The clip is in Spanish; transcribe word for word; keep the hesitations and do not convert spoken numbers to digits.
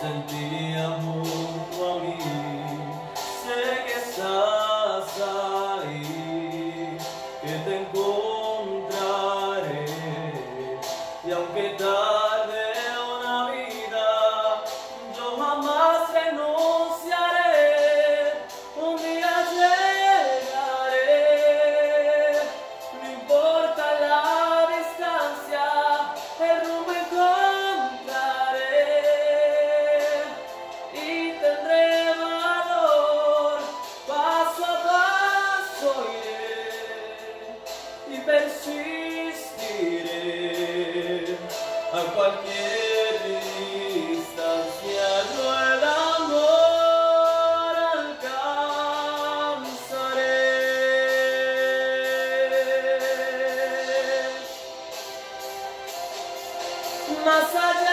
sentía junto a mí. Sé que estás ahí, que te encontraré, y aunque tarde una vida, yo jamás renunciaré. Un día llegaré, no importa la distancia, el rumbo encontraré, y tendré valor, paso a paso iré, y persistiré a cualquier distancia. Yo el amor alcanzaré. Más allá